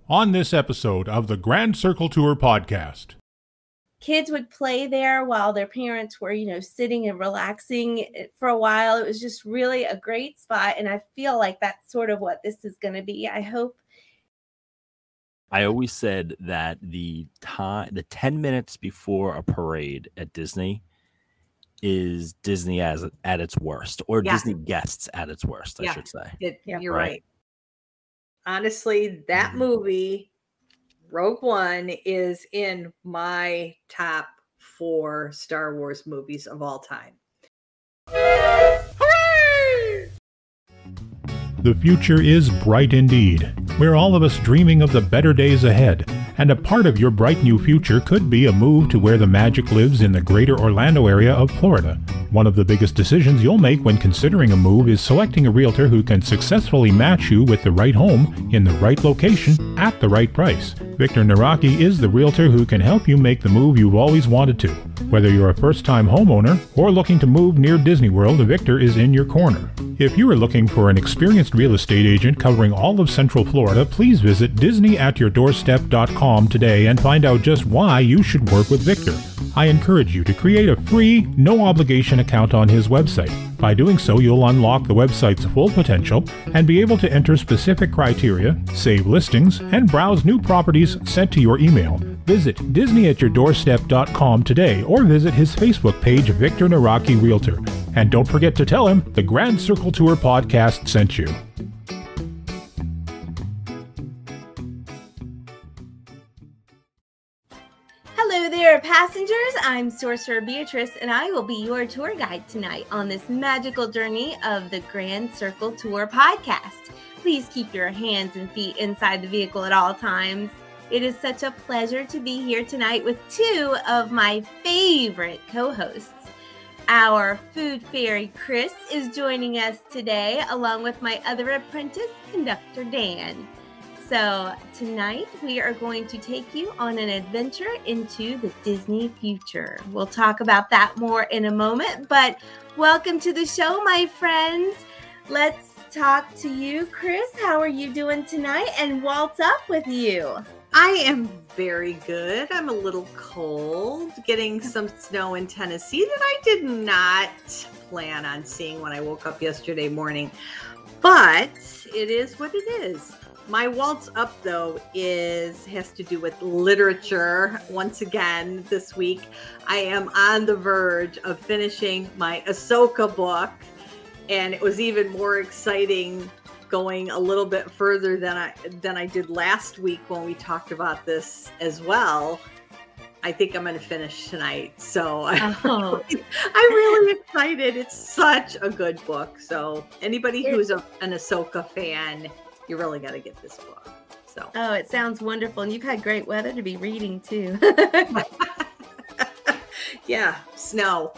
On this episode of the Grand Circle Tour podcast. Kids would play there while their parents were, sitting and relaxing for a while. It was just really a great spot. And I feel like that's sort of what this is going to be. I hope. I always said that the 10 minutes before a parade at Disney is Disney at its worst, or Disney guests at its worst, I should say. You're right. Honestly, that movie, Rogue One, is in my top 4 Star Wars movies of all time. Hooray! The future is bright indeed. We're all of us dreaming of the better days ahead, and a part of your bright new future could be a move to where the magic lives in the greater Orlando area of Florida. One of the biggest decisions you'll make when considering a move is selecting a realtor who can successfully match you with the right home in the right location at the right price. Victor Naraki is the realtor who can help you make the move you've always wanted to. Whether you're a first-time homeowner or looking to move near Disney World, Victor is in your corner. If you are looking for an experienced real estate agent covering all of Central Florida, please visit DisneyAtYourDoorstep.com today and find out just why you should work with Victor. I encourage you to create a free, no-obligation account on his website. By doing so, you'll unlock the website's full potential and be able to enter specific criteria, save listings, and browse new properties sent to your email. Visit DisneyAtYourDoorstep.com today or visit his Facebook page, Victor Naraki Realtor. And don't forget to tell him the Grand Circle Tour podcast sent you. Hello there, passengers. I'm Sorcerer Beatrice, and I will be your tour guide tonight on this magical journey of the Grand Circle Tour podcast. Please keep your hands and feet inside the vehicle at all times. It is such a pleasure to be here tonight with 2 of my favorite co-hosts. Our food fairy, Chris, is joining us today, along with my other apprentice, Conductor Dan. So tonight we are going to take you on an adventure into the Disney future. We'll talk about that more in a moment, but welcome to the show, my friends. Let's talk to you, Chris. How are you doing tonight? And waltz up with you. I am very good. I'm a little cold, getting some snow in Tennessee that I did not plan on seeing when I woke up yesterday morning, but it is what it is. My waltz up, though, has to do with literature. Once again, this week, I am on the verge of finishing my Ahsoka book, and it was even more exciting going a little bit further than I did last week when we talked about this as well. I think I'm going to finish tonight. So I'm really excited. It's such a good book. So anybody who's an Ahsoka fan, you really got to get this book. So. Oh, it sounds wonderful. And you've had great weather to be reading too. Yeah, snow.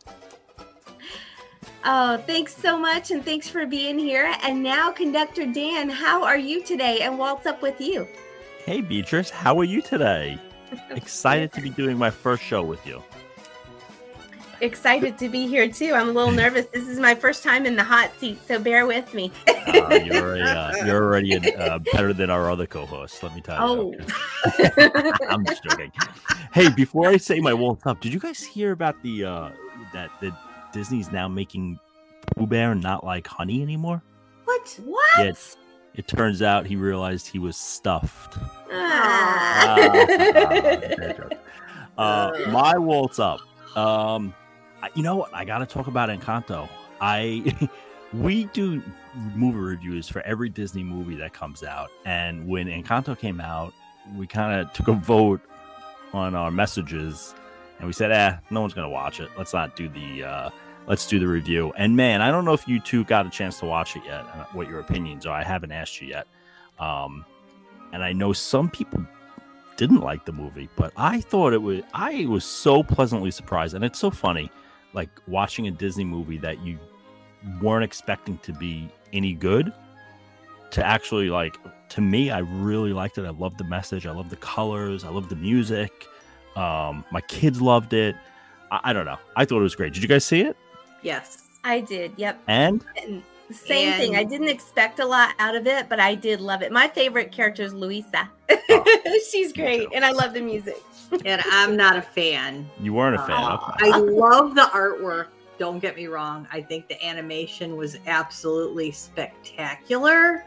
Oh, thanks so much. And thanks for being here. And now, Conductor Dan, how are you today? And waltz up with you. Hey, Beatrice, how are you today? Excited to be doing my first show with you. Excited to be here too. I'm a little nervous. This is my first time in the hot seat, so bear with me. You're already better than our other co-hosts, let me tell you. Oh. I'm just joking. Hey, before I say my waltz up, did you guys hear about the Disney's now making Pooh Bear not like honey anymore? What? Yeah, it turns out he realized he was stuffed. My waltz up. You know what? I got to talk about Encanto. We do movie reviews for every Disney movie that comes out. And when Encanto came out, we kind of took a vote on our messages. And we said, no one's going to watch it. Let's not do let's do the review. And man, I don't know if you two got a chance to watch it yet, what your opinions are. I haven't asked you yet. And I know some people didn't like the movie, but I was so pleasantly surprised. And it's so funny, like watching a Disney movie that you weren't expecting to be any good to actually, like, to me, I really liked it. I loved the message. I loved the colors. I loved the music. My kids loved it. I don't know. I thought it was great. Did you guys see it? Yes, I did. Yep. And Same thing. I didn't expect a lot out of it, but I did love it. My favorite character is Louisa. She's great, and I love the music. And I'm not a fan. You weren't a fan. Okay. I love the artwork. Don't get me wrong. I think the animation was absolutely spectacular.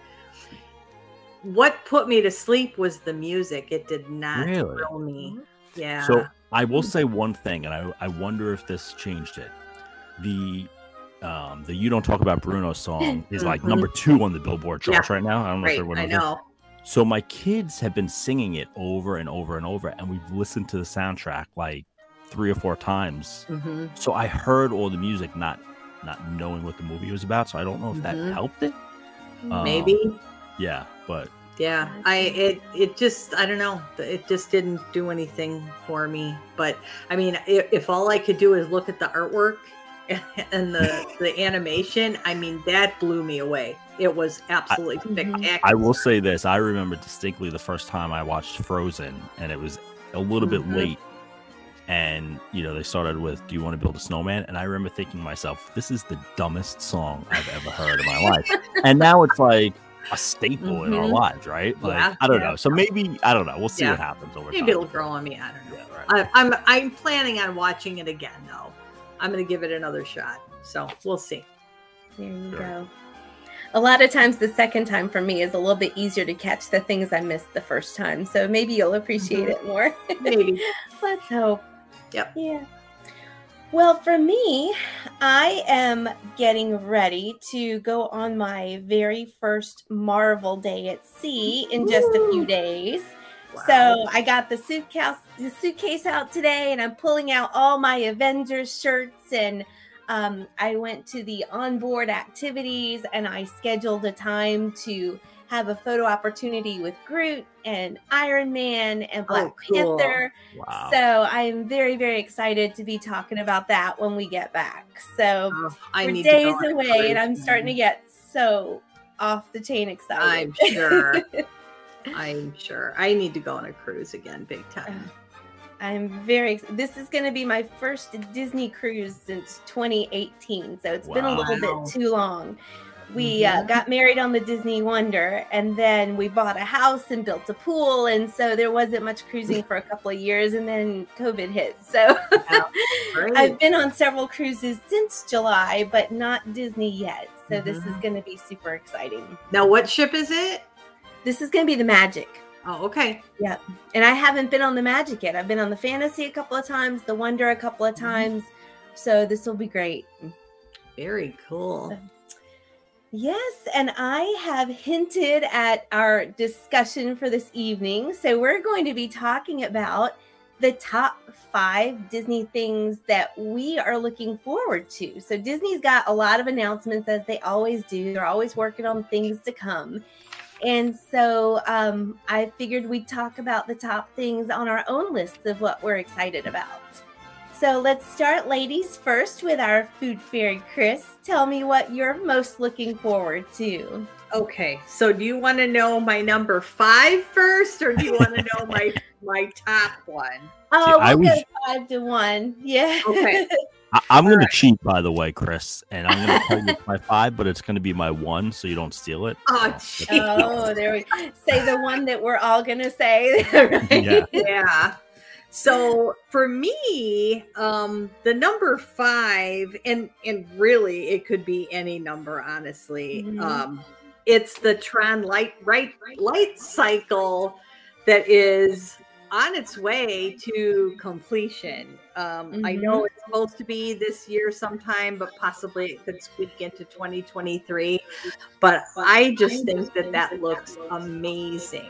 What put me to sleep was the music. It did not thrill me. Yeah. So I will say one thing, and I wonder if this changed it. The You Don't Talk About Bruno song is like number 2 on the Billboard charts right now. I don't know if everyone knows. I know. So my kids have been singing it over and over and over, and we've listened to the soundtrack like 3 or 4 times. So I heard all the music, not knowing what the movie was about. So I don't know if that helped it. Maybe. Yeah, but yeah, it just, I don't know. It just didn't do anything for me. But I mean, if all I could do is look at the artwork and the animation, I mean, that blew me away. It was absolutely spectacular. I will say this. I remember distinctly the first time I watched Frozen, and it was a little bit late. And, they started with, "Do you want to build a snowman?" And I remember thinking to myself, this is the dumbest song I've ever heard in my life. And now it's like a staple in our lives, right? Like, I don't know. So maybe, I don't know. We'll see what happens over time. Maybe it'll grow on me. I don't know. Yeah, right. I'm planning on watching it again, though. I'm going to give it another shot. So we'll see. There you go. A lot of times the second time for me is a little bit easier to catch the things I missed the first time. So maybe you'll appreciate it more. Maybe. Let's hope. Yep. Yeah. Well, for me, I am getting ready to go on my very first Marvel Day at Sea in just a few days. Wow. So I got the suitcase out today, and I'm pulling out all my Avengers shirts, and I went to the onboard activities, and I scheduled a time to have a photo opportunity with Groot and Iron Man and Black Panther. Wow. So I'm very, very excited to be talking about that when we get back. So we're days away, and I'm starting to get so off the chain excited. I'm sure. I'm sure. I need to go on a cruise again, big time. I'm very excited. This is going to be my first Disney cruise since 2018. So it's been a little bit too long. We got married on the Disney Wonder, and then we bought a house and built a pool. And so there wasn't much cruising for a couple of years, and then COVID hit. So I've been on several cruises since July, but not Disney yet. So this is going to be super exciting. Now, what ship is it? This is going to be the Magic. Oh, okay. Yeah. And I haven't been on the Magic yet. I've been on the Fantasy a couple of times, the Wonder a couple of times. So this will be great. Very cool. So, yes. And I have hinted at our discussion for this evening. So we're going to be talking about the top 5 Disney things that we are looking forward to. So Disney's got a lot of announcements, as they always do. They're always working on things to come. And so I figured we'd talk about the top things on our own list of what we're excited about. So let's start, ladies, first with our food fairy, Chris. Tell me what you're most looking forward to. Okay, so do you want to know my number 5 first, or do you want to know my top one? Oh, we'll go 5 to 1. Yeah. Okay. I'm going to cheat, by the way, Chris, and I'm going to tell you my 5, but it's going to be my 1, so you don't steal it. Oh, there we go. Say the one that we're all going to say. Right? Yeah. So for me, the number 5, and really it could be any number, honestly. It's the Tron light cycle that is on its way to completion. I know it's supposed to be this year sometime, but possibly it could squeak into 2023. But I just think that looks amazing.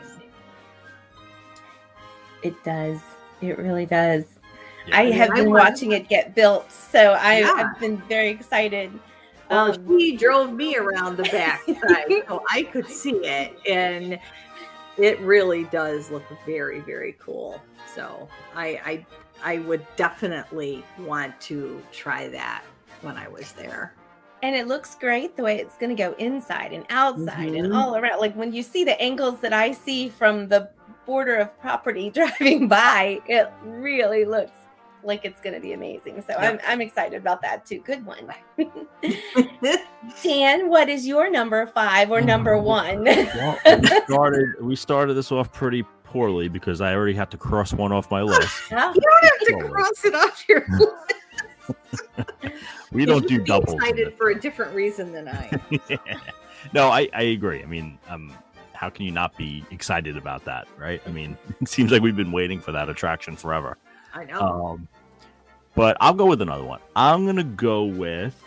It does. It really does. Yeah. I have been watching it get built, so I've been very excited. Well, she drove me around the backside, so I could see it, and it really does look very, very cool. So I would definitely want to try that when I was there. And it looks great the way it's going to go inside and outside and all around. Like when you see the angles that I see from the border of property driving by, it really looks like it's going to be amazing. So Yep. I'm excited about that too. Good one. Dan, what is your number 5 or number 1? Well, we started this off pretty poorly because I already had to cross one off my list. Yeah. You don't have to cross it off your list. We don't do You'd be doubles. excited for a different reason than I am. No, I agree. I mean, how can you not be excited about that, right? I mean, it seems like we've been waiting for that attraction forever. I know. But I'll go with another one. I'm gonna go with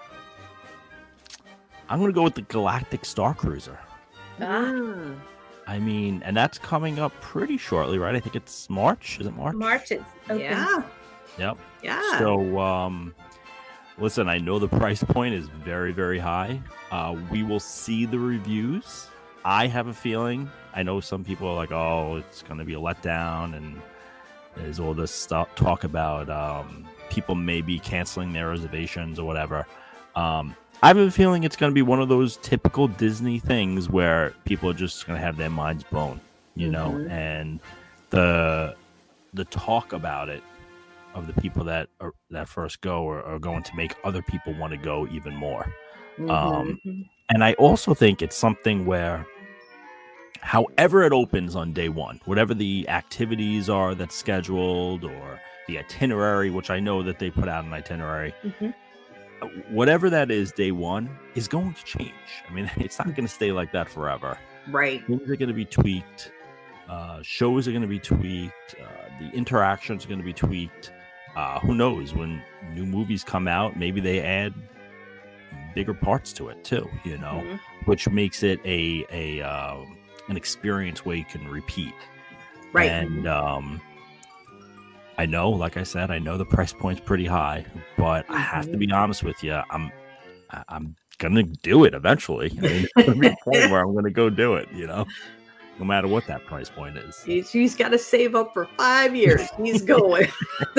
the Galactic Star Cruiser. Mm. I mean, and that's coming up pretty shortly, right? I think it's March. Is it March? March is open. Yeah. Yep. Yeah. So, listen, I know the price point is very, very high. We will see the reviews. I have a feeling. I know some people are like, "Oh, it's going to be a letdown," and there's all this stuff talk about people maybe canceling their reservations or whatever. I have a feeling it's going to be one of those typical Disney things where people are just going to have their minds blown, you know, and the talk about it of the people that first go are going to make other people want to go even more. And I also think it's something where, however it opens on day one, whatever the activities are that's scheduled or the itinerary, which I know that they put out an itinerary, whatever that is, day one is going to change. I mean, it's not going to stay like that forever. Right. Things are going to be tweaked. Shows are going to be tweaked. The interactions are going to be tweaked. Who knows, when new movies come out, maybe they add bigger parts to it too, you know, which makes it an experience where you can repeat. Right. And I know, like I said, I know the price point's pretty high, but I have to be honest with you. I'm gonna do it eventually. I mean, there's gonna be a point where I'm gonna go do it, you know, no matter what that price point is. He's got to save up for 5 years. He's going.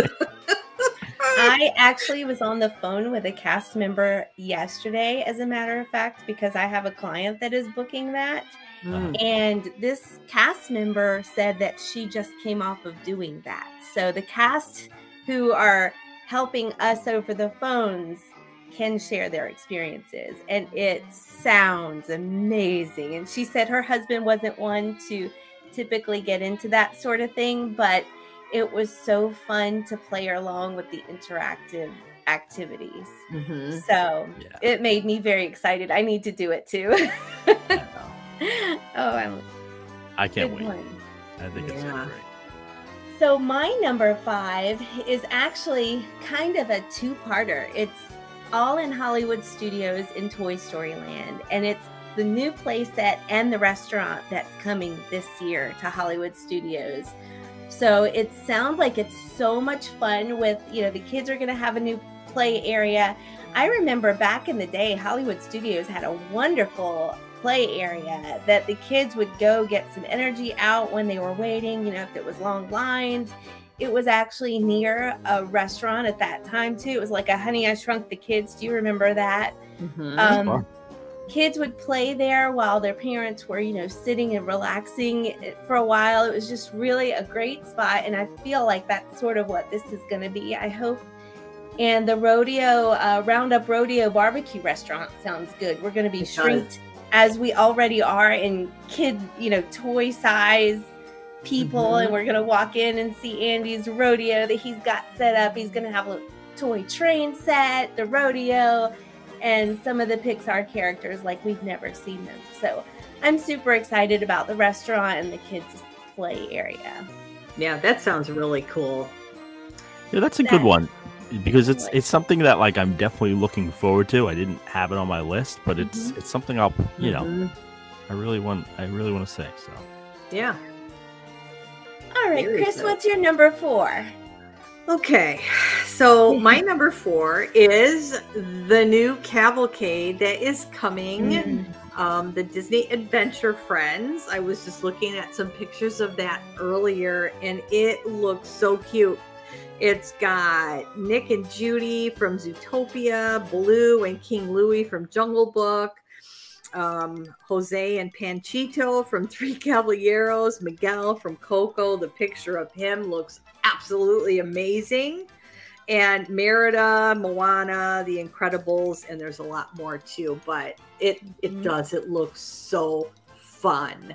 I actually was on the phone with a cast member yesterday, as a matter of fact, because I have a client that is booking that. And this cast member said that she just came off of doing that. So the cast who are helping us over the phones can share their experiences, and it sounds amazing. And she said her husband wasn't one to typically get into that sort of thing, but it was so fun to play along with the interactive activities. So it made me very excited. I need to do it too. I can't wait. One. I think it's great. So my number 5 is actually kind of a two-parter. It's all in Hollywood Studios in Toy Story Land, and it's the new playset and the restaurant that's coming this year to Hollywood Studios. So it sounds like it's so much fun with, you know, the kids are going to have a new play area. I remember back in the day, Hollywood Studios had a wonderful play area that the kids would go get some energy out when they were waiting, you know, if it was long lines. It was actually near a restaurant at that time too. It was like a Honey, I Shrunk the Kids. Do you remember that? Kids would play there while their parents were, you know, sitting and relaxing for a while. It was just really a great spot. And I feel like that's sort of what this is going to be, I hope. And the rodeo, Roundup Rodeo Barbecue Restaurant sounds good. We're going to be shrinked as we already are in kid, you know, toy size people. And we're going to walk in and see Andy's rodeo that he's got set up. He's going to have a toy train set, the rodeo, and some of the Pixar characters like we've never seen them. So I'm super excited about the restaurant and the kids' play area. Yeah, that sounds really cool. Yeah, that's a good one, because it's something that, like, I'm definitely looking forward to. I didn't have it on my list, but it's something I'll, you know, I really want to say. So yeah. All right, Chris, what's your number 4? Okay, so my number 4 is the new cavalcade that is coming. The Disney Adventure Friends. I was just looking at some pictures of that earlier, and it looks so cute. It's got Nick and Judy from Zootopia, Baloo and King Louie from Jungle Book, Jose and Panchito from Three Caballeros, Miguel from Coco. The picture of him looks absolutely amazing. And Merida, Moana, The Incredibles, and there's a lot more too. But it looks so fun.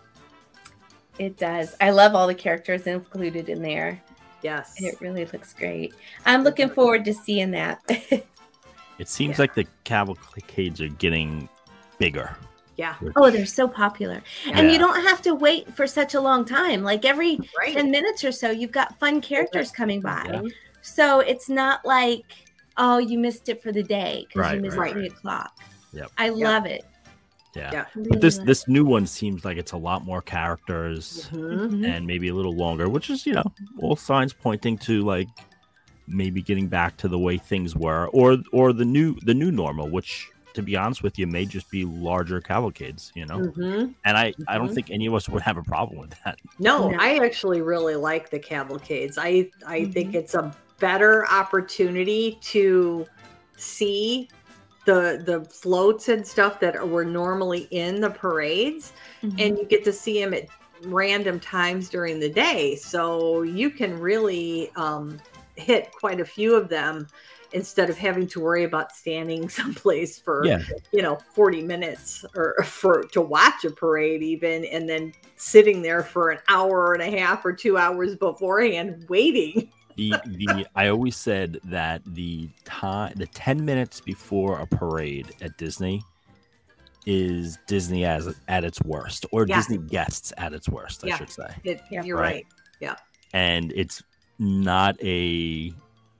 It does. I love all the characters included in there. Yes. It really looks great. I'm looking forward to seeing that. It seems like the cavalcades are getting bigger. Yeah. Oh, they're so popular. And Yeah. you don't have to wait for such a long time. Like every Right. 10 minutes or so, you've got fun characters coming by. Yeah. So it's not like, oh, you missed it for the day because you missed right. 3 o'clock. Yep. I love it. Yeah. Yeah. But this new one seems like it's a lot more characters Mhm. Mhm. and maybe a little longer, which is, all signs pointing to like maybe getting back to the way things were, or the new normal, which, to be honest with you, may just be larger cavalcades, Mhm. And I don't Mhm. think any of us would have a problem with that. No, No. I actually really like the cavalcades. I think Mhm. it's a better opportunity to see the floats and stuff that were normally in the parades, Mhm. and you get to see them at random times during the day. So you can really hit quite a few of them instead of having to worry about standing someplace for 40 minutes or to watch a parade even, and then sitting there for an hour and a half or 2 hours beforehand waiting. I always said that the 10 minutes before a parade at Disney is Disney at its worst, or Yeah. Disney guests at its worst, I Yeah. should say. You're Right. right. Yeah. And it's not an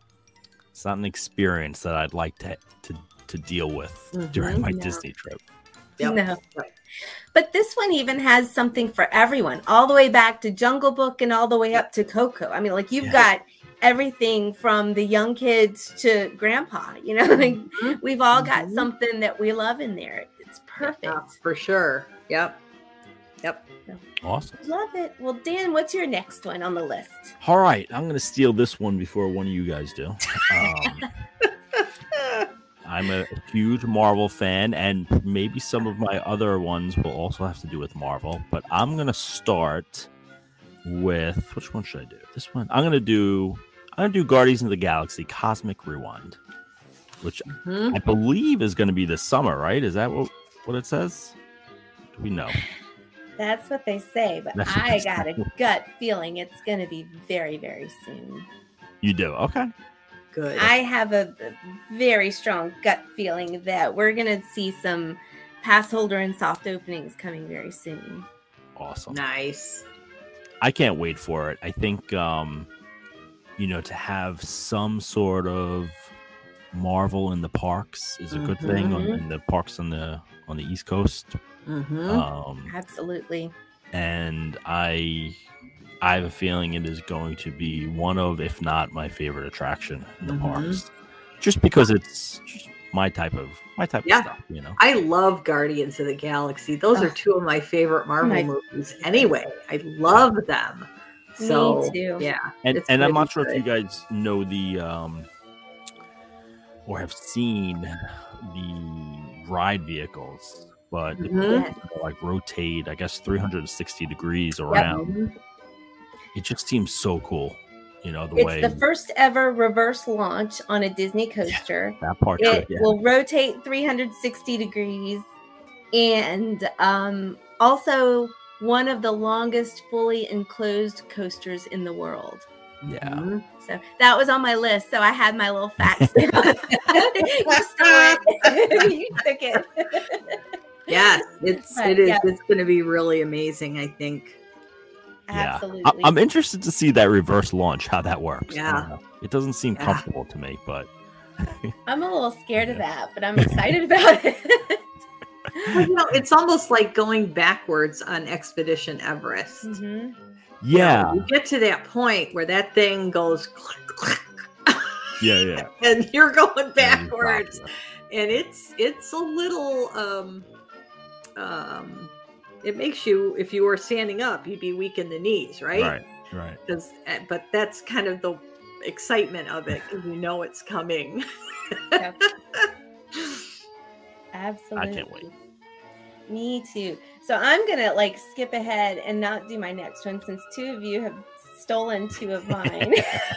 experience that I'd like to deal with during my No. Disney trip. Yep. No. Right. But this one even has something for everyone, all the way back to Jungle Book and all the way up to Coco. I mean, like you've got everything from the young kids to grandpa, like Mhm. we've all got Mhm. something that we love in there. It's perfect. Yeah, for sure. Yep. Awesome. Love it. Well, Dan, what's your next one on the list? All right, I'm going to steal this one before one of you guys do. I'm a huge Marvel fan, and maybe some of my other ones will also have to do with Marvel. But I'm going to start with, which one should I do? This one. I'm going to do Guardians of the Galaxy Cosmic Rewind, which Mhm. I believe is going to be this summer, right? Is that what it says? Do we know? That's what they say, but That's what I they got say. a gut feeling it's going to be very, very soon. You do? Okay. Good. I have a very strong gut feeling that we're going to see some pass holder and soft openings coming very soon. Awesome. Nice. I can't wait for it. I think, to have some sort of Marvel in the parks is a good thing. In the parks on the East Coast. Mhm. Absolutely. And I have a feeling it is going to be one of, if not my favorite attraction in the parks, just because it's just my type of stuff. I love Guardians of the Galaxy. Those are two of my favorite Marvel movies anyway. I love them. So, Me too. yeah. And it's I'm really not sure if good. you guys know the or have seen the ride vehicles, but Mhm. they like rotate, I guess, 360 degrees around. It just seems so cool, the way It's the first ever reverse launch on a Disney coaster. that part. It will rotate 360 degrees, and also one of the longest fully enclosed coasters in the world. Yeah. Mhm. So that was on my list. So I had my little facts. You stole it. You took it. Yes, it is. Yeah. It's going to be really amazing, I think. Absolutely. I'm interested to see that reverse launch, how that works. I Yeah. don't know. It doesn't seem Yeah. comfortable to me, but I'm a little scared of that, but I'm excited about it. Well, it's almost like going backwards on Expedition Everest. Mhm. yeah. You get to that point where that thing goes click, click, Yeah. and you're going Yeah, you backwards. drop And it's a little it makes you, if you were standing up, you'd be weak in the knees, it. right? Right. But that's kind of the excitement of it, because you know it's coming. Yep. Absolutely. I can't wait. Me too. So I'm gonna like skip ahead and not do my next one since two of you have stolen two of mine.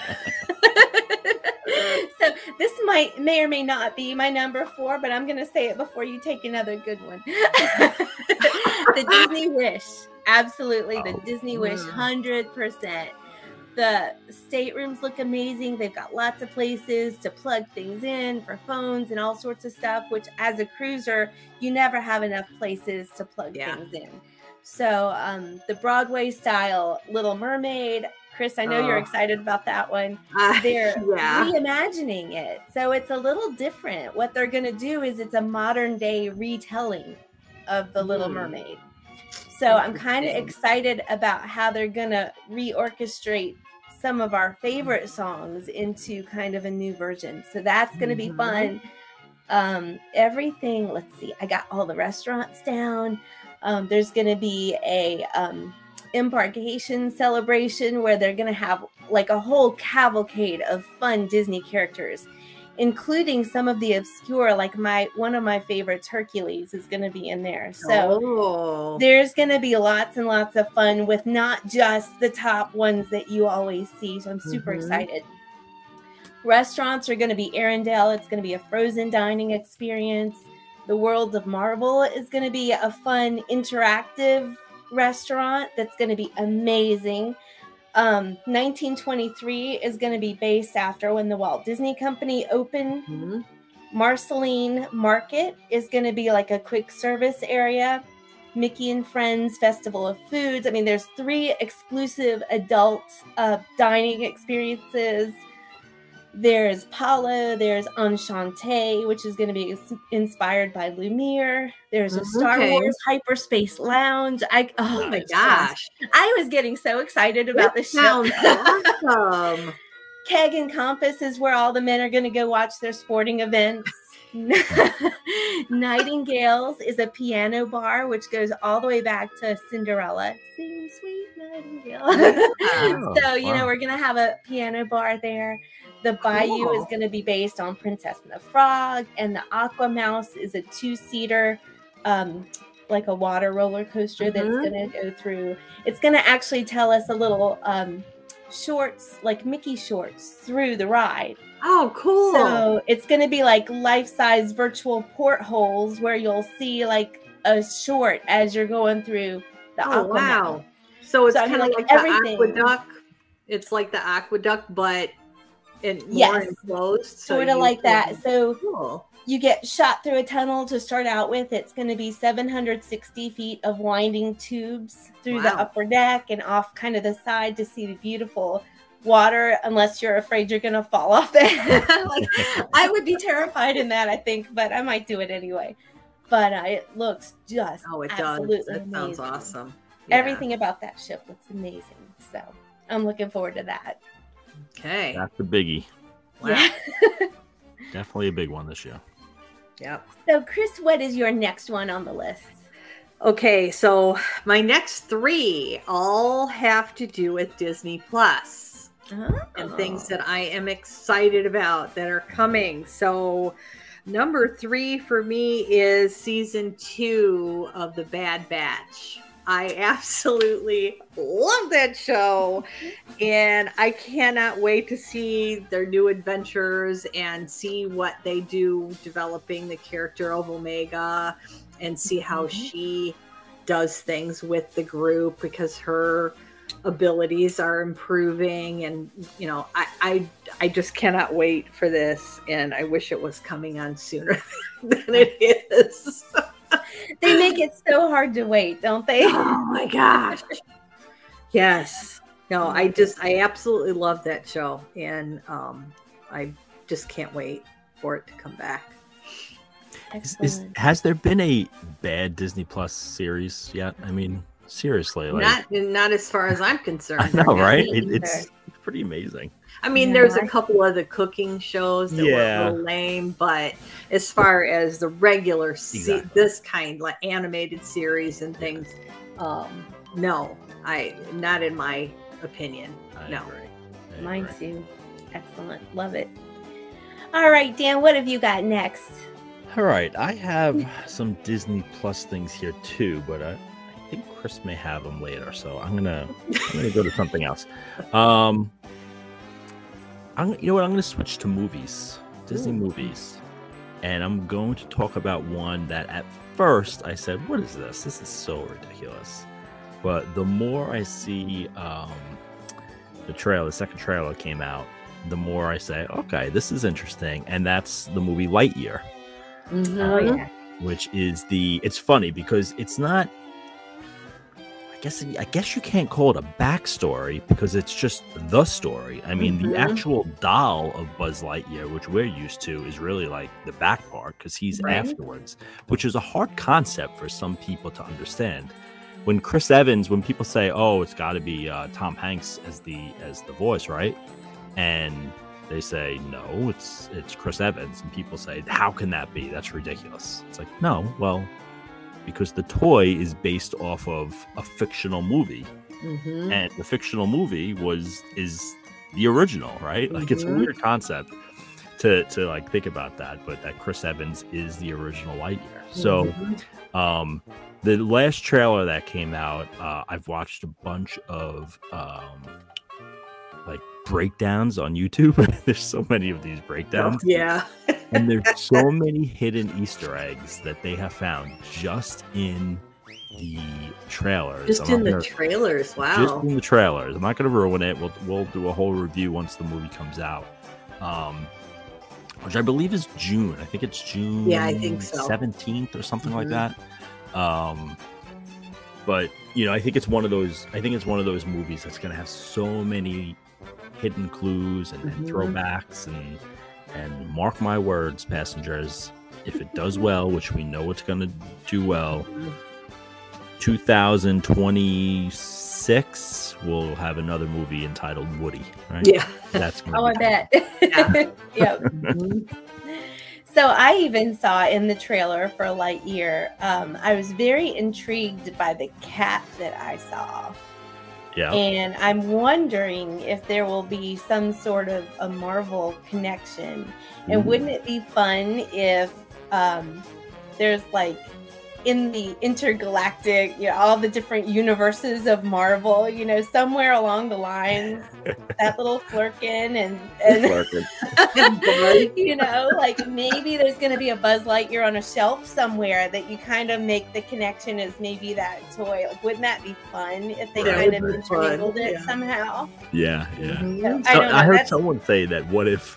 So this may or may not be my number 4, but I'm gonna say it before you take another good one. The Disney Wish. Absolutely, the Disney Wish, 100%. The staterooms look amazing. They've got lots of places to plug things in for phones and all sorts of stuff, which as a cruiser, you never have enough places to plug things in. So the Broadway style Little Mermaid, Chris, I know you're excited about that one. They're reimagining it. So it's a little different. What they're going to do is it's a modern day retelling of the Little Mermaid. So I'm kind of excited about how they're going to reorchestrate some of our favorite songs into kind of a new version. So that's going to be fun. Everything, let's see, I got all the restaurants down. There's going to be a embarkation celebration where they're going to have like a whole cavalcade of fun Disney characters, including some of the obscure, like one of my favorites, Hercules, is going to be in there. So there's going to be lots and lots of fun with not just the top ones that you always see. So I'm super excited. Restaurants are going to be Arendelle. It's going to be a frozen dining experience. The World of Marvel is going to be a fun, interactive restaurant that's going to be amazing. 1923 is going to be based after when the Walt Disney Company opened. Marceline Market is going to be like a quick service area. Mickey and Friends Festival of Foods. I mean, there's 3 exclusive adult dining experiences. There's Palo, there's Enchanté, which is going to be inspired by Lumiere. There's a Star Wars Hyperspace Lounge. Oh my gosh. I was getting so excited about this show. Awesome. Keg and Compass is where all the men are going to go watch their sporting events. Nightingales is a piano bar, which goes all the way back to Cinderella. Sing, sweet nightingale. So, you know, we're going to have a piano bar there. The Bayou is going to be based on Princess and the Frog, and the Aqua Mouse is a 2-seater, like a water roller coaster that's going to go through. It's going to actually tell us a little shorts, like Mickey shorts, through the ride. Oh, cool. So it's going to be like life-size virtual portholes where you'll see like a short as you're going through the Aqua Mouse. So it's kind of like the aqueduct. It's like the aqueduct, but more enclosed, sort of like that. So you get shot through a tunnel to start out with. It's going to be 760 feet of winding tubes through the upper deck and off kind of the side to see the beautiful water, unless you're afraid you're going to fall off there. Like, I would be terrified in that, I think, but I might do it anyway. But it looks just absolutely amazing. Sounds awesome. Everything about that ship looks amazing. So I'm looking forward to that. Okay. That's a biggie. Wow. Yeah. Definitely a big one this year. Yep. So, Chris, what is your next one on the list? Okay, so my next 3 all have to do with Disney Plus and things that I am excited about that are coming. So, number 3 for me is season 2 of The Bad Batch. I absolutely love that show, and I cannot wait to see their new adventures and see what they do developing the character of Omega and see how she does things with the group, because her abilities are improving, and you know, I just cannot wait for this, and I wish it was coming on sooner than it is. They make it so hard to wait, don't they? Oh my gosh. Yes. No, I absolutely love that show, and I just can't wait for it to come back. Has there been a bad Disney Plus series yet? I mean, seriously, like not as far as I'm concerned. I know, right? It's pretty amazing. I mean, there's a couple of the cooking shows that were a little lame, but as far as the regular this kind, like animated series and things, no, not in my opinion. I agree. Mine too. Excellent. Love it. All right, Dan, what have you got next? All right, I have some Disney Plus things here too, but I think Chris may have them later, so I'm gonna go to something else. You know what? I'm gonna switch to movies, Disney movies, and I'm going to talk about one that at first I said, "What is this? This is so ridiculous." But the more I see the second trailer came out, the more I say, "Okay, this is interesting," and that's the movie Lightyear. Which is it's funny because it's not, I guess you can't call it a backstory because it's just the story. I mean, the actual doll of Buzz Lightyear, which we're used to, is really like the back part because he's afterwards, which is a hard concept for some people to understand. When Chris Evans, when people say, "Oh, it's got to be Tom Hanks as the voice," right? And they say, "No, it's Chris Evans," and people say, "How can that be? That's ridiculous." It's like, no, well, because the toy is based off of a fictional movie, and the fictional movie is the original, right? Like, it's a weird concept to like think about that, but that Chris Evans is the original Lightyear. So, the last trailer that came out, I've watched a bunch of like breakdowns on YouTube. There's so many of these breakdowns. And there's so many hidden Easter eggs that they have found just in the trailers. Wow. Just in the trailers. I'm not going to ruin it. We'll do a whole review once the movie comes out. Which I believe is June. I think it's June. Yeah, I think so. 17th or something like that. But I think it's one of those. I think it's one of those movies that's going to have so many hidden clues and throwbacks and mark my words, passengers, if it does well, which we know it's going to do well, 2026 we'll have another movie entitled Woody, right? Yeah, that's gonna I bet. Yep. So I even saw in the trailer for Lightyear, I was very intrigued by the cat that I saw. Yeah. And I'm wondering if there will be some sort of a Marvel connection. And wouldn't it be fun if there's like in the intergalactic, all the different universes of Marvel, somewhere along the lines, that little Flurkin and like maybe there's going to be a Buzz Lightyear on a shelf somewhere that you kind of make the connection as maybe that toy. Like, wouldn't that be fun if they kind of intermingled it somehow? Yeah. So, I heard someone say that what if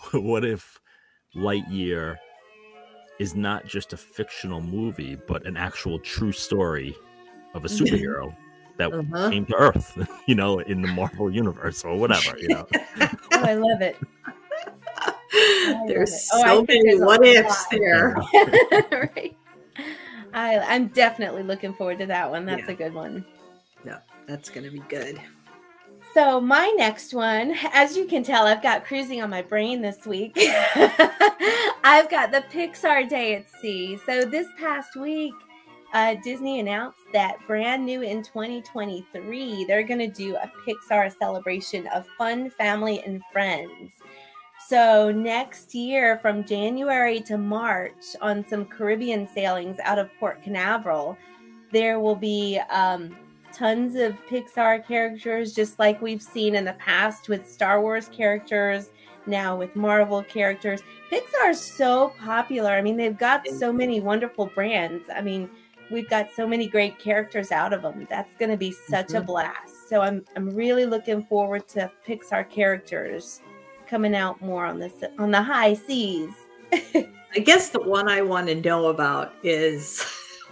Lightyear is not just a fictional movie, but an actual true story of a superhero that came to Earth, in the Marvel universe or whatever, Oh, I love it. There's so many what ifs there. Right. I'm definitely looking forward to that one. That's a good one. No, that's going to be good. So my next one, as you can tell, I've got cruising on my brain this week. I've got the Pixar Day at Sea. So this past week, Disney announced that brand new in 2023, they're going to do a Pixar celebration of fun, family, and friends. So next year, from January to March, on some Caribbean sailings out of Port Canaveral, there will be tons of Pixar characters, just like we've seen in the past with Star Wars characters, now with Marvel characters. Pixar is so popular. I mean, they've got so many wonderful brands. I mean, we've got so many great characters out of them. That's going to be such a blast. So I'm really looking forward to Pixar characters coming out more on the high seas. I guess the one I want to know about is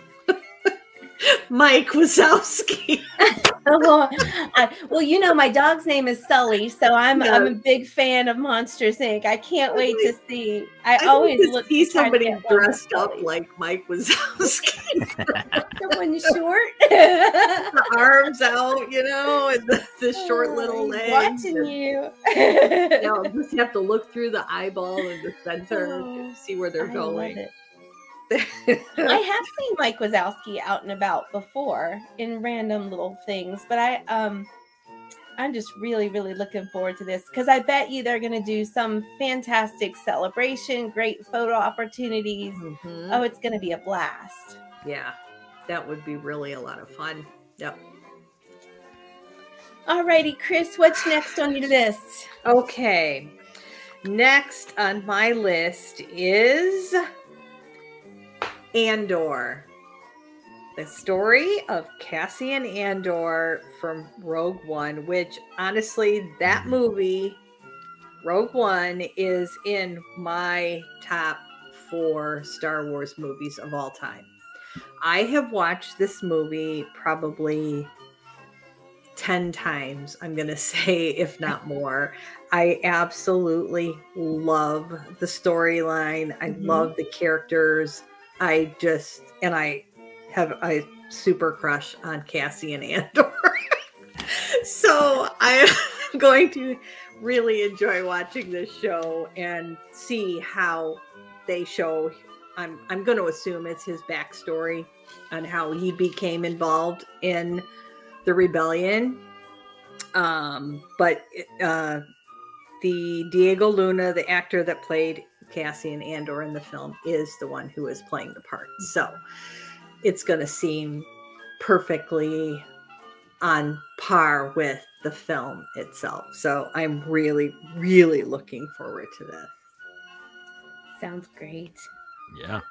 Mike Wazowski. Well, my dog's name is Sully, so I'm a big fan of Monsters Inc. I can't wait to see. I always look to see somebody dressed up like Mike Wazowski. Someone short, the arms out, and the short little legs. Watching you. Just have to look through the eyeball in the center to see where they're going. Love it. I have seen Mike Wazowski out and about before in random little things, but I'm just really, really looking forward to this because I bet you they're going to do some fantastic celebration, great photo opportunities. Mhm. Oh, it's going to be a blast. Yeah, that would be really a lot of fun. Yep. Alrighty, Chris, what's next on your list? Okay. Next on my list is Andor. The story of Cassian Andor from Rogue One, which honestly, that movie, Rogue One, is in my top 4 Star Wars movies of all time. I have watched this movie probably 10 times, I'm going to say, if not more. I absolutely love the storyline. I love the characters. I have a super crush on Cassian Andor. So I'm going to really enjoy watching this show and see how they show. I'm going to assume it's his backstory on how he became involved in the rebellion. But the Diego Luna, the actor that played Cassian Andor in the film, is the one who is playing the part. So it's going to seem perfectly on par with the film itself. So I'm really, really looking forward to this. Sounds great. Yeah.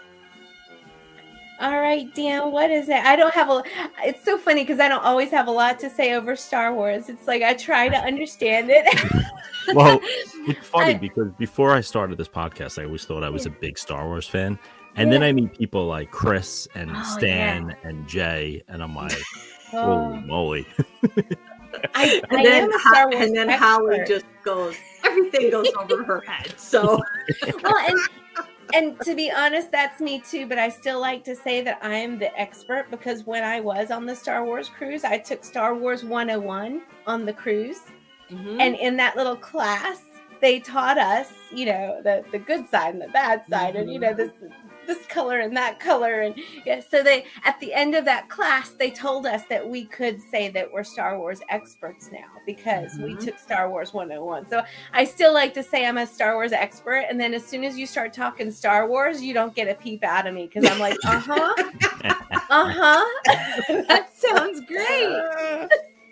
All right, Dan, what is it? I don't have it's so funny because I don't always have a lot to say over Star Wars. It's like I try to understand it. Well, it's funny because before I started this podcast, I always thought I was a big Star Wars fan. And then I meet people like Chris and Stan and Jay, and I'm like, holy moly. I am a Star Wars and then expert. Holly just goes, everything goes over her head. So, well, and to be honest, that's me too, but I still like to say that I am the expert because when I was on the Star Wars cruise, I took Star Wars 101 on the cruise. And in that little class, they taught us, you know, the good side and the bad side, and, you know, this color and that color. And so they, at the end of that class, they told us that we could say that we're Star Wars experts now because we took Star Wars 101. So I still like to say I'm a Star Wars expert. And then as soon as you start talking Star Wars, you don't get a peep out of me because I'm like, that sounds great.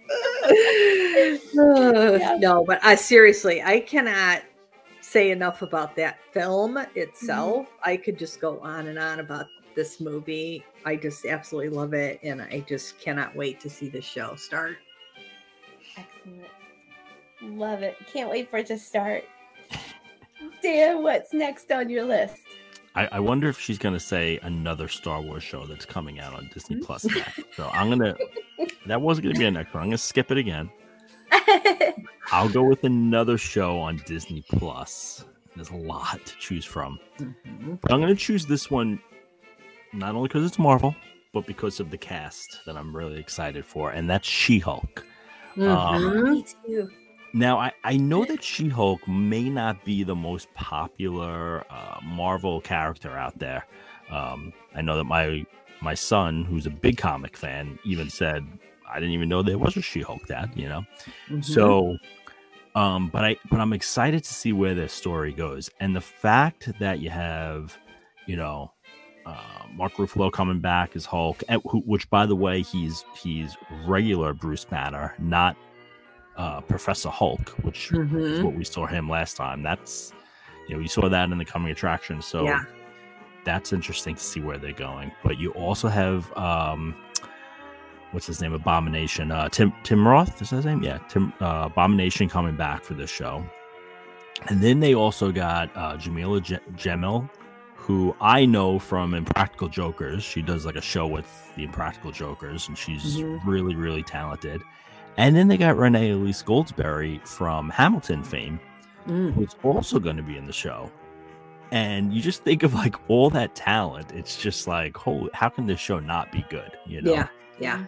No, but seriously, I cannot say enough about that film itself. I could just go on and on about this movie. I just absolutely love it, and I just cannot wait to see the show start. Excellent. Love it. Can't wait for it to start. Dan, what's next on your list? I wonder if she's going to say another Star Wars show that's coming out on Disney Plus. So that wasn't going to be a next one. I'm going to skip it again. I'll go with another show on Disney Plus. There's a lot to choose from. But I'm going to choose this one, not only because it's Marvel, but because of the cast that I'm really excited for. And that's She-Hulk. Me too. Now, I know that She-Hulk may not be the most popular Marvel character out there. I know that my son, who's a big comic fan, even said, I didn't even know there was a She-Hulk, Dad, you know? So, but I'm excited to see where this story goes. And the fact that you have, you know, Mark Ruffalo coming back as Hulk, which, by the way, he's regular Bruce Banner, not Professor Hulk, which is what we saw him last time. That's, you know, we saw that in the coming attraction. So that's interesting to see where they're going. But you also have what's his name? Abomination. Tim Roth, is that his name? Yeah, Abomination coming back for this show. And then they also got Jamila Jamil, who I know from Impractical Jokers. She does like a show with the Impractical Jokers, and she's really, really talented. And then they got Renee Elise Goldsberry from Hamilton fame, who's also going to be in the show. And you just think of like all that talent. It's just like, holy, how can this show not be good? You know? Yeah.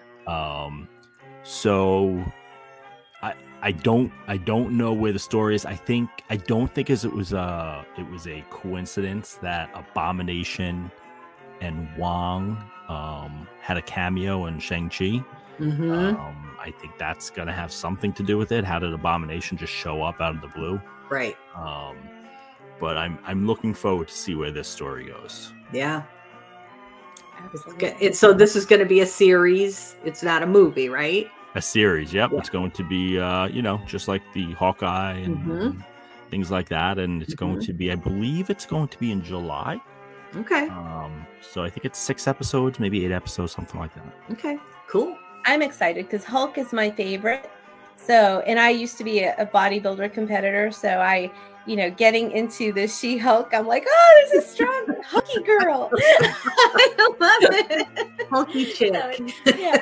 So I don't know where the story is. I don't think it was a coincidence that Abomination and Wong had a cameo in Shang-Chi. I think that's going to have something to do with it. How did Abomination just show up out of the blue? Right. But I'm looking forward to see where this story goes. Yeah. Absolutely. So this is going to be a series. It's not a movie, right? A series, yep. Yeah. It's going to be, just like the Hawkeye and things like that. And it's going to be, I believe it's going to be in July. Okay. So I think it's 6 episodes, maybe 8 episodes, something like that. Okay. Cool. I'm excited because Hulk is my favorite. So, and I used to be a bodybuilder competitor. So I, getting into the She-Hulk, I'm like, oh, there's a strong Hulky girl. I love it. Hulky chick. So, yeah.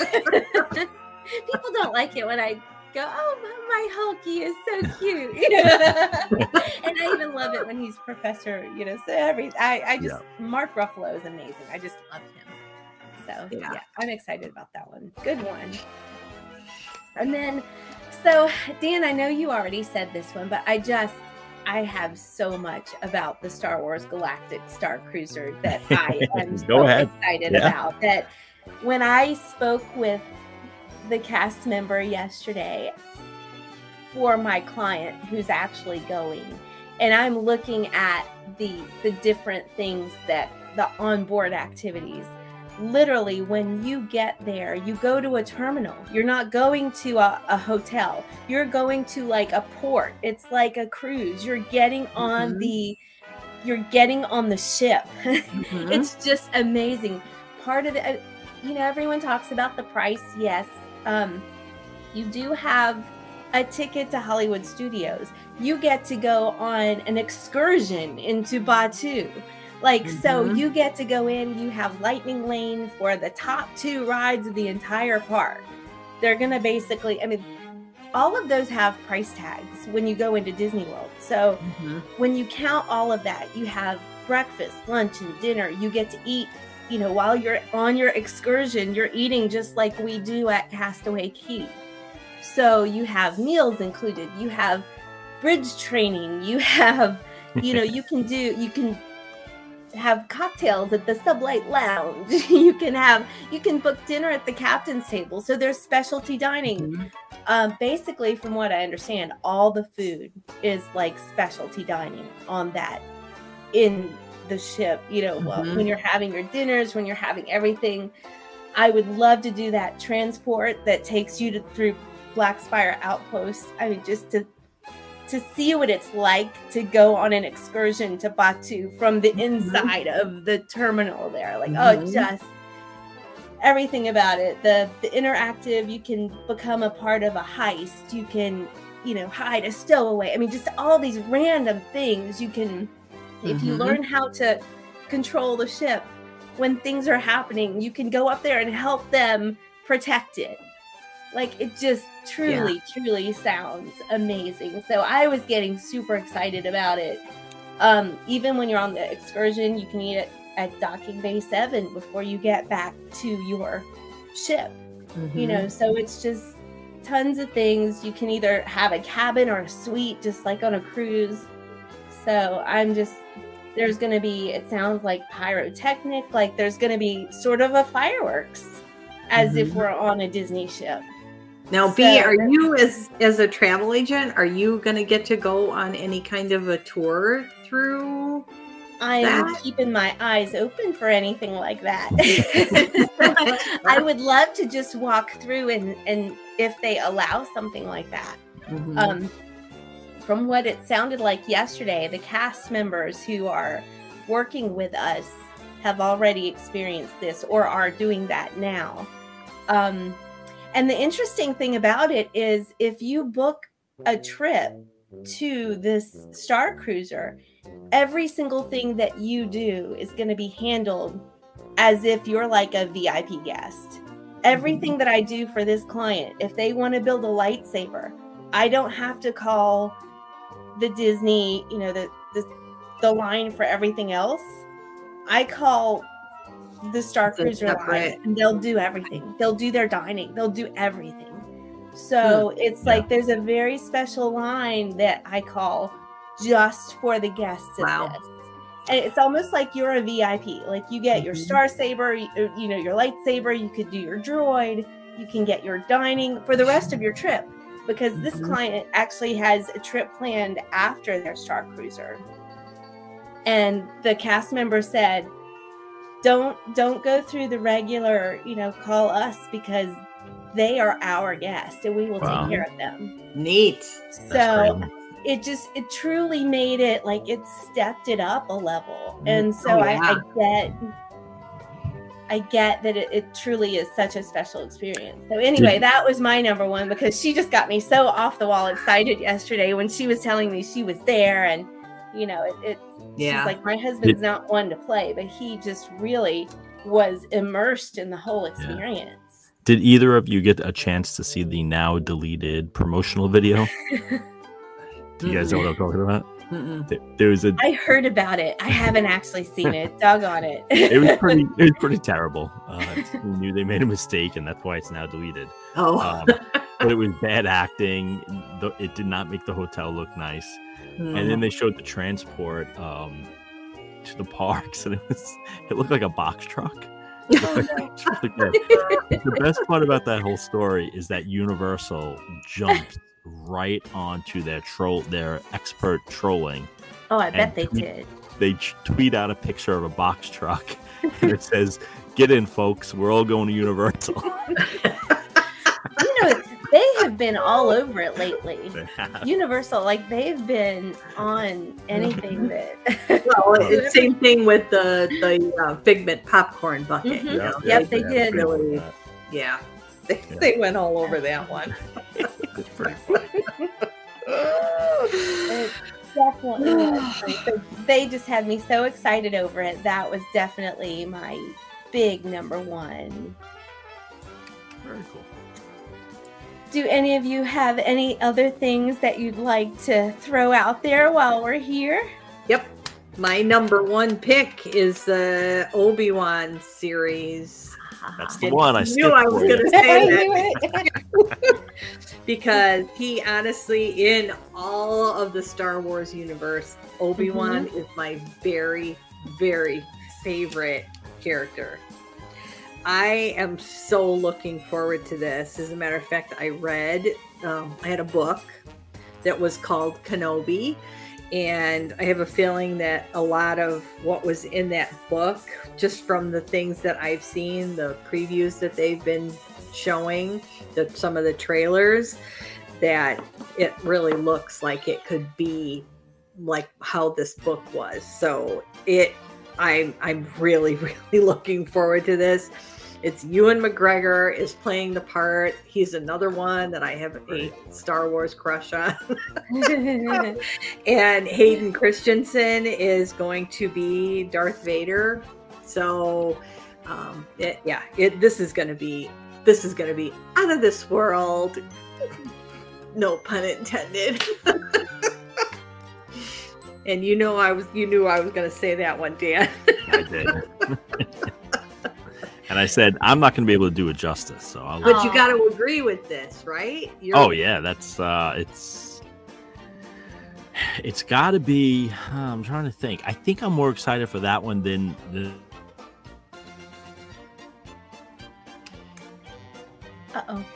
People don't like it when I go, oh, my Hulky is so cute. And I even love it when he's Professor, so I just, Mark Ruffalo is amazing. I just love him. So yeah, I'm excited about that one. Good one. And then, so Dan, I know you already said this one, but I have so much about the Star Wars Galactic Star Cruiser that I am so excited about. That when I spoke with the cast member yesterday for my client who's actually going, and I'm looking at the different things that the onboard activities. Literally, when you get there, you go to a terminal. You're not going to a hotel. You're going to like a port. It's like a cruise. You're getting on the ship. It's just amazing. Part of it, everyone talks about the price. Yes. You do have a ticket to Hollywood Studios. You get to go on an excursion into Batuu. So you get to go in, you have Lightning Lane for the top 2 rides of the entire park. They're going to basically, all of those have price tags when you go into Disney World. So when you count all of that, you have breakfast, lunch, and dinner. You get to eat, while you're on your excursion, you're eating just like we do at Castaway Cay. So you have meals included. You have bridge training. You have, you can have cocktails at the Sublight Lounge. You can book dinner at the captain's table. So there's specialty dining. Basically, from what I understand, all the food is like specialty dining on that in the ship. When you're having your dinners, when you're having everything. I would love to do that transport that takes you through Black Spire Outpost. Just to see what it's like to go on an excursion to Batuu from the inside of the terminal there. Just everything about it. The interactive, you can become a part of a heist. You can, hide a stowaway. Just all these random things you can, if you learn how to control the ship when things are happening, you can go up there and help them protect it. It just truly sounds amazing. So I was getting super excited about it. Even when you're on the excursion, you can eat it at Docking Bay 7 before you get back to your ship. So it's just tons of things. You can either have a cabin or a suite, just like on a cruise. So there's going to be, it sounds like pyrotechnic, there's going to be sort of a fireworks as if we're on a Disney ship. Now, B, are you as a travel agent, are you going to get to go on any kind of a tour through I'm keeping my eyes open for anything like that. I would love to just walk through and if they allow something like that. From what it sounded like yesterday, the cast members who are working with us have already experienced this or are doing that now. And the interesting thing about it is if you book a trip to this Star Cruiser, every single thing that you do is going to be handled as if you're like a VIP guest. Everything that I do for this client, if they want to build a lightsaber, I don't have to call the Disney, the line for everything else. I call the Star Cruiser line, and they'll do everything. They'll do their dining. They'll do everything. So it's like there's a very special line that I call just for the guests of this. And it's almost like you're a VIP. Like you get your Star Saber, your lightsaber. You could do your droid. you can get your dining for the rest of your trip, because this client actually has a trip planned after their Star Cruiser. And the cast member said, don't go through the regular, call us, because they are our guests and we will take care of them. Neat. So it truly made it like it stepped it up a level. And so I get that it truly is such a special experience. So anyway, that was my number one, because she just got me so off the wall excited yesterday when she was telling me she was there. And, she's like, my husband's not one to play, but he just really was immersed in the whole experience. Yeah. Did either of you get a chance to see the now deleted promotional video? Do you guys know what I'm talking about? There was I heard about it. I haven't actually seen it. Doggone it. It was pretty terrible. We knew they made a mistake, and that's why it's now deleted. But it was bad acting. It did not make the hotel look nice. And then they showed the transport to the parks, and it looked like a box truck. The best part about that whole story is that Universal jumped right onto their expert trolling. Oh, I bet they did. They tweet out a picture of a box truck, and it says, "Get in, folks. We're all going to Universal." They have been all over it lately. Universal, like they've been on anything that. Well, it's same thing with the Figment popcorn bucket. Mm-hmm. Yep, they did. Really, they went all over that one. It's pretty funny. It definitely was. They just had me so excited over it. That was definitely my big number one. Very cool. Do any of you have any other things that you'd like to throw out there while we're here? Yep. My number one pick is the Obi-Wan series. That's the one I knew I was going to say that. Because he honestly, in all of the Star Wars universe, Obi-Wan is my very, very favorite character. I am so looking forward to this. As a matter of fact, I had a book that was called Kenobi, and I have a feeling that a lot of what was in that book, just from the things that I've seen, the previews that they've been showing, some of the trailers, that it really looks like it could be like how this book was. So I'm really, really looking forward to this. It's Ewan McGregor is playing the part. He's another one that I have a Star Wars crush on. And Hayden Christensen is going to be Darth Vader. So, this is going to be out of this world. No pun intended. And you knew I was going to say that one, Dan. I did. And I said, I'm not going to be able to do it justice. So But you got to agree with this, right? That's it's got to be. I'm trying to think. I think I'm more excited for that one than the. Uh-oh.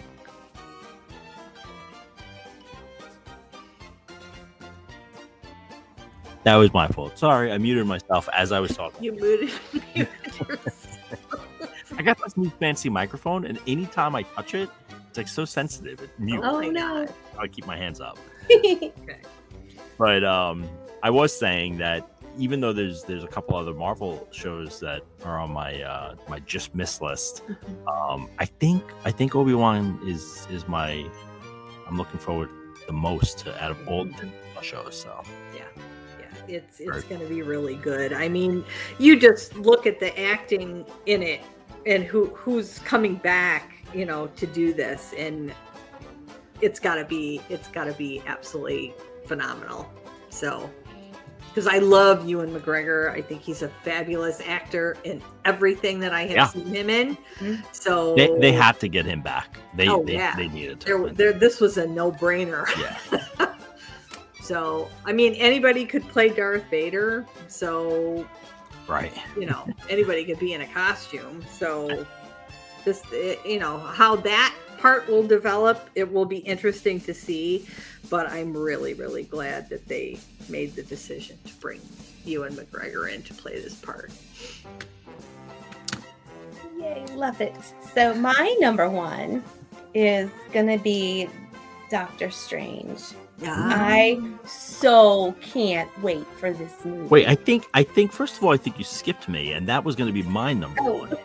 That was my fault. Sorry, I muted myself as I was talking. You muted yourself. I got this new fancy microphone, and anytime I touch it, it's like so sensitive. It mutes. Oh no! I keep my hands up. Okay. But I was saying that even though there's a couple other Marvel shows that are on my my just miss list, I think Obi-Wan is my I'm looking forward the most to out of all the shows. So it's going to be really good. I mean, you just look at the acting in it and who's coming back, to do this, and it's got to be absolutely phenomenal. So, because I love Ewan McGregor, I think he's a fabulous actor in everything that I have seen him in. So they had to get him back. They needed to. This was a no-brainer. Yeah. So, I mean, anybody could play Darth Vader. So, right. Anybody could be in a costume. So, how that part will develop. It will be interesting to see, but I'm really, really glad that they made the decision to bring Ewan McGregor in to play this part. Yay, love it. So my number one is gonna be Doctor Strange. I so can't wait for this movie. Wait, I think first of all, I think you skipped me, and that was going to be my number one.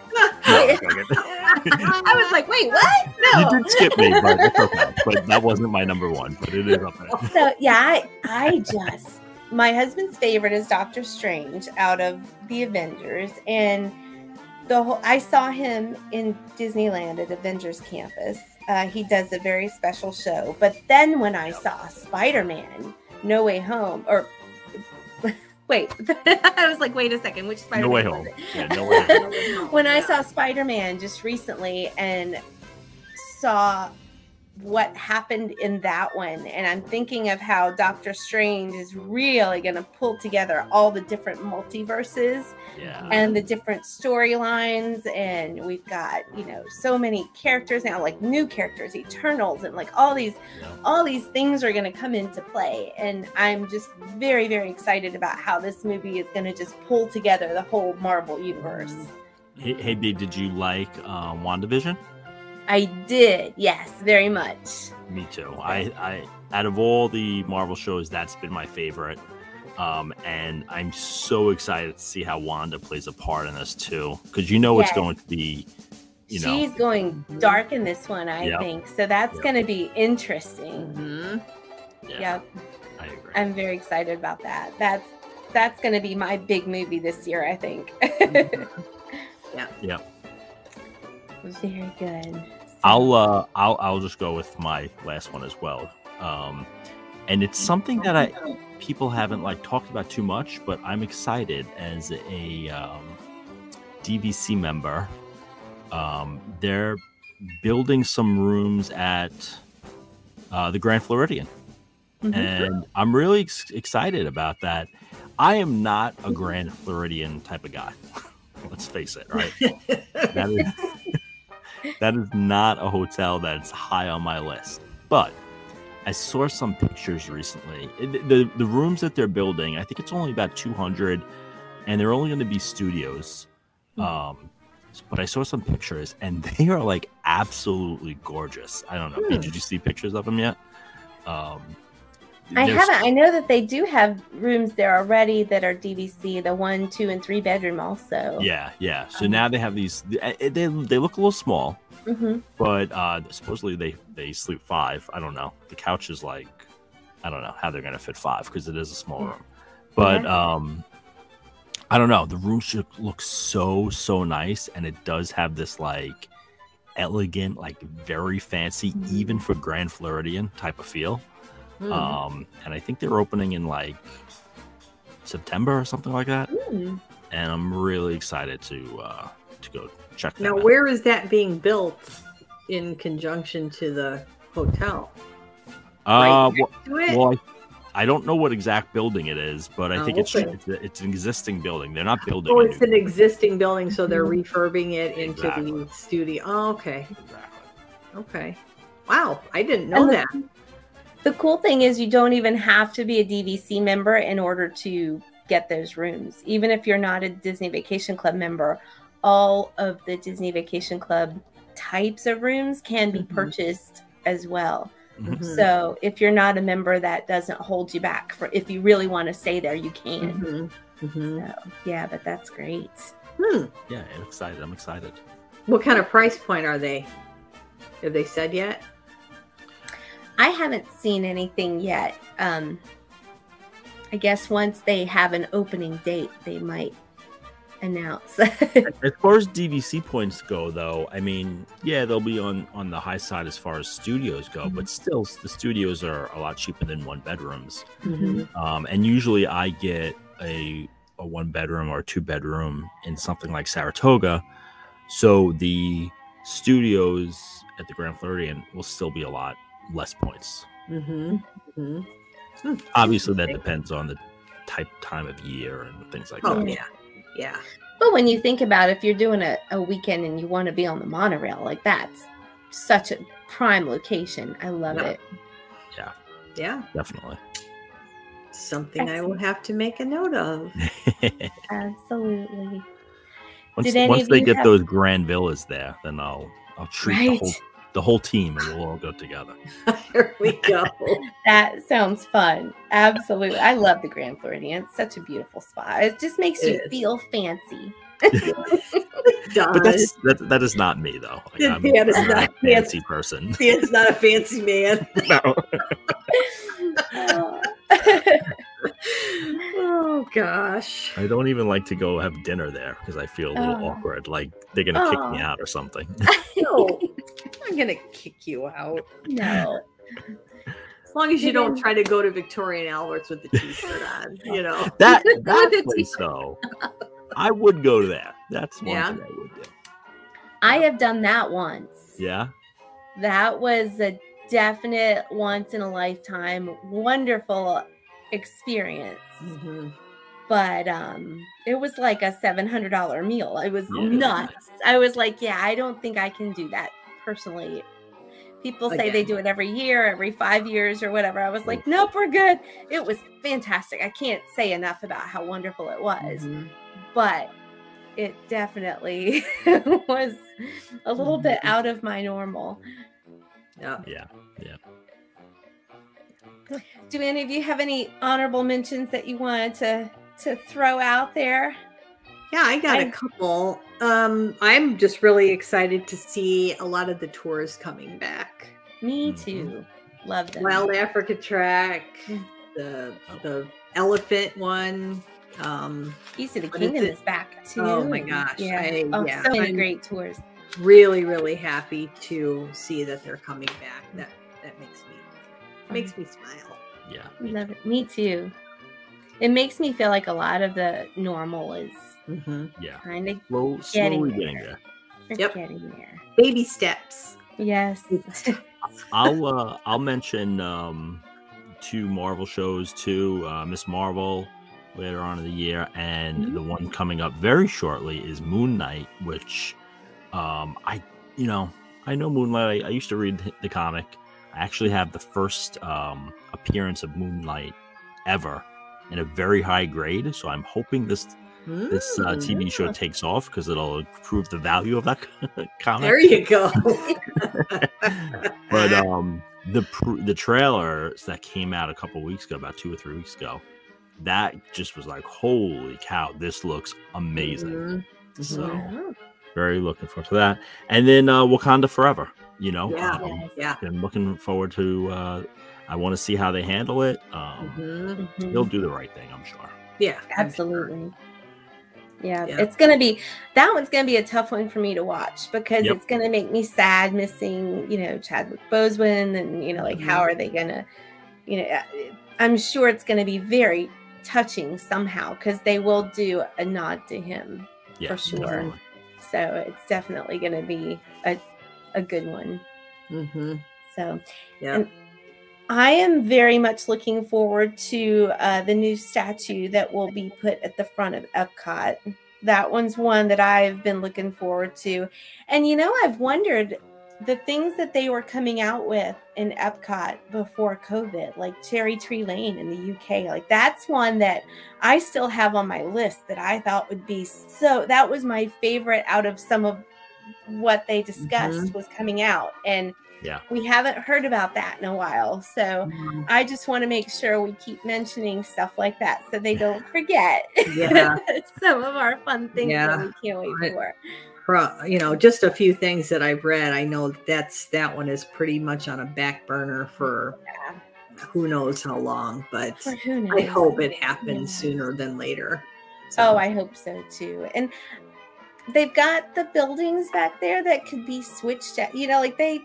I was like, wait, what? No. You did skip me, but it's okay. But that wasn't my number one, but it is up there. So yeah, I just my husband's favorite is Doctor Strange out of the Avengers, and I saw him in Disneyland at Avengers Campus. He does a very special show. But then when I saw Spider-Man No Way Home, or wait, I was like, wait a second, which Spider-Man? No Way Home. Yeah, No Way Home. When I saw Spider-Man just recently and saw what happened in that one, and I'm thinking of how Doctor Strange is really going to pull together all the different multiverses and the different storylines, and we've got so many characters now, like new characters, Eternals, and like all these things are going to come into play, and I'm just very, very excited about how this movie is going to just pull together the whole Marvel universe. Hey, babe, did you like WandaVision? I did, yes, very much. Me too. I out of all the Marvel shows, that's been my favorite. And I'm so excited to see how Wanda plays a part in this too, because it's going to be, she's going dark in this one, I think. So that's going to be interesting. Mm-hmm. Yeah, I agree. I'm very excited about that. That's going to be my big movie this year, I think. Yeah. Very good. I'll just go with my last one as well. And it's something that people haven't talked about too much, but I'm excited as a DVC member. They're building some rooms at the Grand Floridian, and I'm really excited about that. I am not a Grand Floridian type of guy. Let's face it, right? That is not a hotel that's high on my list. But I saw some pictures recently. The rooms that they're building, I think it's only about 200, and they're only going to be studios. But I saw some pictures, and they are absolutely gorgeous. I don't know. Did you see pictures of them yet? I haven't. I know that they do have rooms there already that are DVC, the 1, 2, and 3 bedroom also. Yeah. So now they have these. They look a little small, but supposedly they sleep 5. I don't know. The couch is I don't know how they're gonna fit 5 because it is a small room. But I don't know. The room should look so nice, and it does have this elegant, very fancy, even for Grand Floridian type of feel. And I think they're opening in September or something like that. And I'm really excited to go check that out. Now, where is that being built in conjunction to the hotel? I don't know what exact building it is, but I think it's an existing building. They're not building. Oh, it's an existing building, so they're refurbing it into the studio. Oh, okay. Exactly. Okay. Wow, I didn't know that. The cool thing is you don't even have to be a DVC member in order to get those rooms. Even if you're not a Disney Vacation Club member, all of the Disney Vacation Club types of rooms can be purchased as well. So if you're not a member, that doesn't hold you back. If you really want to stay there, you can. So, yeah, but that's great. Yeah, I'm excited. What kind of price point are they? Have they said yet? I haven't seen anything yet. I guess once they have an opening date, they might announce. As far as DVC points go, though, I mean, yeah, they'll be on the high side as far as studios go, but still, the studios are a lot cheaper than 1-bedrooms. And usually I get a 1-bedroom or a 2-bedroom in something like Saratoga. So the studios at the Grand Floridian will still be a lot less points. Obviously, that depends on the time of year and things like that. Yeah. But when you think about if you're doing a weekend and you want to be on the monorail, like that's such a prime location. I love it. Yeah, Definitely. something I will have to make a note of. Absolutely. Once they get those grand villas there, then I'll treat Right. the whole team and we'll all go together. Here we go. That sounds fun. Absolutely. I love the Grand Floridian. It's such a beautiful spot. It just makes you feel fancy. But that is not me though. Like, I'm Dan is not not a fancy person. Dan's not a fancy man. No. Oh gosh. I don't even like to go have dinner there because I feel a little awkward. Like they're gonna kick me out or something. No, I'm gonna kick you out. No. As long as you don't try to go to Victorian Albert's with the t-shirt on, you know. That place though, I would go there. That's one thing I would do. I have done that once. Yeah. That was a definite once in a lifetime wonderful experience. Mhm. But it was like a $700 meal. It was nuts. I was like, yeah, I don't think I can do that personally. People say they do it every year, every 5 years or whatever. I was like, nope, we're good. It was fantastic. I can't say enough about how wonderful it was. Mhm. But it definitely was a little bit out of my normal. Yeah. Do any of you have any honorable mentions that you wanted to throw out there? Yeah, I got a couple. I'm just really excited to see a lot of the tours coming back. Me too. Love them. Wild Africa Track, the elephant one. Piece of the what is Kingdom it? is back too. Oh my gosh. Yeah. So many great tours. Really, really happy to see that they're coming back. That makes me smile. Yeah. Love it. Me too. It makes me feel like a lot of the normal is Yeah. kind of Slowly getting there. Yep. getting there. Baby steps. Yes. I'll mention 2 Marvel shows too. Miss Marvel later on in the year, and the one coming up very shortly is Moon Knight, which I know Moon Knight. I used to read the comic. I actually have the first appearance of Moonlight ever in a very high grade, so I'm hoping this TV show takes off because it'll improve the value of that comic. There you go. But the trailers that came out a couple weeks ago, about 2 or 3 weeks ago, that just was like, holy cow, this looks amazing. So very looking forward to that. And then Wakanda Forever. Been looking forward to. I want to see how they handle it. They'll do the right thing, I'm sure. Yeah, absolutely. Yeah, it's gonna be that one's gonna be a tough one for me to watch because it's gonna make me sad missing, Chadwick Boseman and like how are they gonna, I'm sure it's gonna be very touching somehow because they will do a nod to him for sure. Definitely. So it's definitely gonna be a good one. So, and I am very much looking forward to the new statue that will be put at the front of Epcot. That one's one that I've been looking forward to. And, I've wondered the things that they were coming out with in Epcot before COVID, like Cherry Tree Lane in the UK. Like that's one that I still have on my list that I thought would be that was my favorite out of some of what they discussed was coming out. And we haven't heard about that in a while. So I just want to make sure we keep mentioning stuff like that so they don't forget some of our fun things that we can't wait for. Just a few things that I've read. I know that one is pretty much on a back burner for who knows how long, but I hope it happens sooner than later. So. Oh, I hope so too. And they've got the buildings back there that could be switched at, they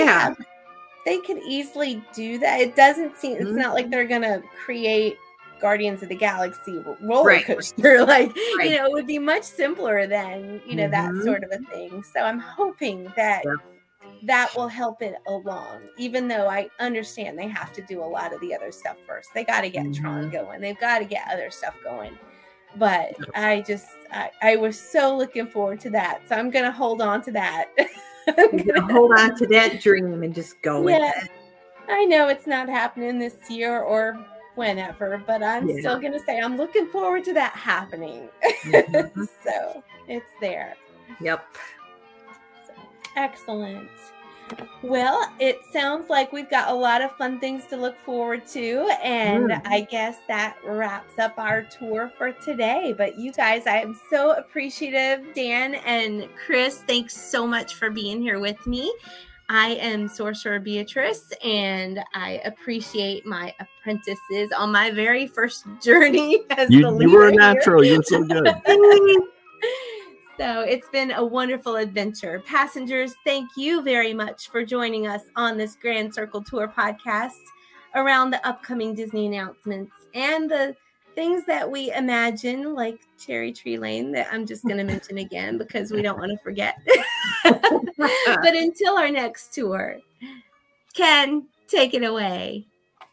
could easily do that. It doesn't seem, it's not like they're going to create Guardians of the Galaxy roller coaster. It would be much simpler than, that sort of a thing. So I'm hoping that that will help it along, even though I understand they have to do a lot of the other stuff first. They got to get Tron going. They've got to get other stuff going. but I was so looking forward to that. So I'm going to hold on to that. I'm going to hold on to that dream and just go with it. I know it's not happening this year or whenever, but I'm still going to say I'm looking forward to that happening. Mm-hmm. So it's there. Yep. So, excellent. Well, it sounds like we've got a lot of fun things to look forward to, and I guess that wraps up our tour for today. But you guys, I am so appreciative. Dan and Chris, thanks so much for being here with me. I am Sorcerer Beatrice, and I appreciate my apprentices on my very first journey as the leader. You were a natural. You're so good. So it's been a wonderful adventure. Passengers, thank you very much for joining us on this Grand Circle Tour podcast around the upcoming Disney announcements and the things that we imagine, like Cherry Tree Lane, that I'm just going to mention again because we don't want to forget. But until our next tour, Ken, take it away.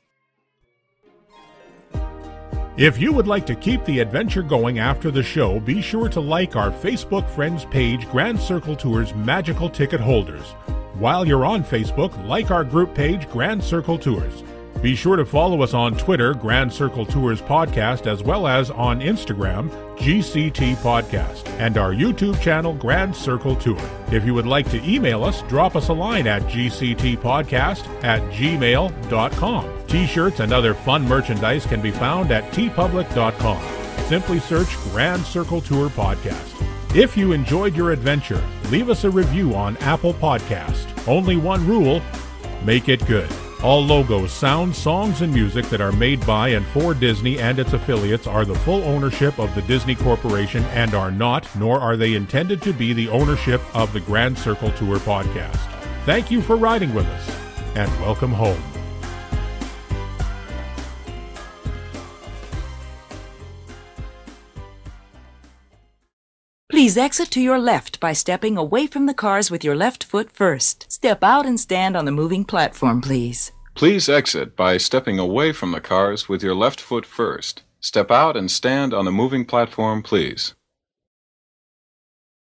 If you would like to keep the adventure going after the show, be sure to like our Facebook friends page, Grand Circle Tours Magical Ticket Holders. While you're on Facebook, like our group page, Grand Circle Tours. Be sure to follow us on Twitter, Grand Circle Tours Podcast, as well as on Instagram, GCT Podcast, and our YouTube channel, Grand Circle Tour. If you would like to email us, drop us a line at gctpodcast@gmail.com. T-shirts and other fun merchandise can be found at tpublic.com. Simply search Grand Circle Tour Podcast. If you enjoyed your adventure, leave us a review on Apple Podcast. Only one rule, make it good. All logos, sounds, songs, and music that are made by and for Disney and its affiliates are the full ownership of the Disney Corporation and are not, nor are they intended to be the ownership of the Grand Circle Tour Podcast. Thank you for riding with us, and welcome home. Please exit to your left by stepping away from the cars with your left foot first. Step out and stand on the moving platform, please. Please exit by stepping away from the cars with your left foot first. Step out and stand on the moving platform, please.